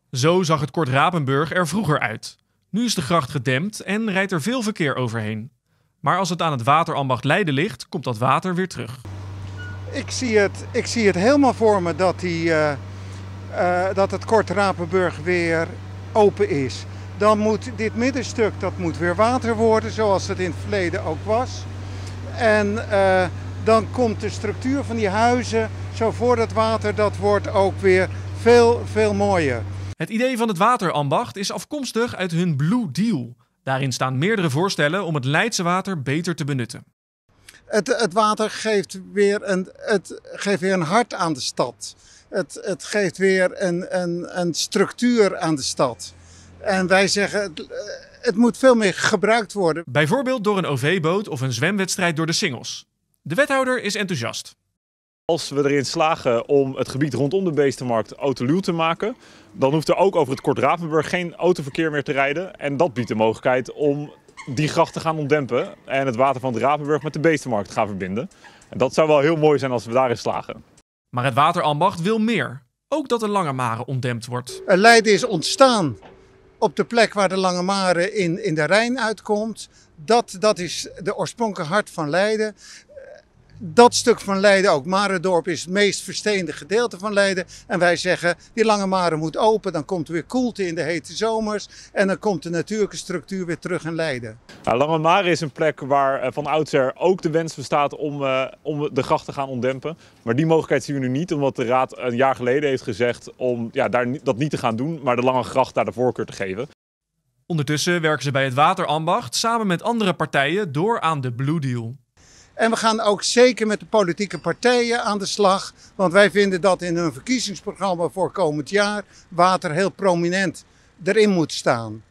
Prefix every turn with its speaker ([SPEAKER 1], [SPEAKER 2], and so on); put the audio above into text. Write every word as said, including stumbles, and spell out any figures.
[SPEAKER 1] Zo zag het Kort Rapenburg er vroeger uit. Nu is de gracht gedempt en rijdt er veel verkeer overheen. Maar als het aan het waterambacht Leiden ligt, komt dat water weer terug.
[SPEAKER 2] Ik zie het, ik zie het helemaal voor me dat, die, uh, uh, dat het Kort Rapenburg weer open is. Dan moet dit middenstuk dat moet weer water worden, zoals het in het verleden ook was. En uh, dan komt de structuur van die huizen zo voor het water, dat wordt ook weer veel, veel mooier.
[SPEAKER 1] Het idee van het waterambacht is afkomstig uit hun Blue Deal. Daarin staan meerdere voorstellen om het Leidse water beter te benutten.
[SPEAKER 2] Het, het water geeft weer, een, het geeft weer een hart aan de stad. Het, het geeft weer een, een, een structuur aan de stad. En wij zeggen, het, het moet veel meer gebruikt worden.
[SPEAKER 1] Bijvoorbeeld door een O V-boot of een zwemwedstrijd door de Singels. De wethouder is enthousiast.
[SPEAKER 3] Als we erin slagen om het gebied rondom de Beestenmarkt autoluw te maken, dan hoeft er ook over het Kort Rapenburg geen autoverkeer meer te rijden. En dat biedt de mogelijkheid om die gracht te gaan ontdempen en het water van het Rapenburg met de Beestenmarkt te gaan verbinden. En dat zou wel heel mooi zijn als we daarin slagen.
[SPEAKER 1] Maar het waterambacht wil meer. Ook dat de Lange Mare ontdempt wordt.
[SPEAKER 2] Leiden is ontstaan op de plek waar de Lange Mare in, in de Rijn uitkomt. Dat, dat is de oorspronkelijke hart van Leiden. Dat stuk van Leiden, ook Maredorp, is het meest versteende gedeelte van Leiden. En wij zeggen, die Lange Mare moet open, dan komt er weer koelte in de hete zomers. En dan komt de natuurlijke structuur weer terug in Leiden.
[SPEAKER 3] Nou, Lange Mare is een plek waar van oudsher ook de wens bestaat om, uh, om de gracht te gaan ontdempen. Maar die mogelijkheid zien we nu niet, omdat de Raad een jaar geleden heeft gezegd om ja, daar, dat niet te gaan doen, maar de Lange Gracht daar de voorkeur te geven.
[SPEAKER 1] Ondertussen werken ze bij het waterambacht samen met andere partijen door aan de Blue Deal.
[SPEAKER 2] En we gaan ook zeker met de politieke partijen aan de slag. Want wij vinden dat in hun verkiezingsprogramma voor komend jaar water heel prominent erin moet staan.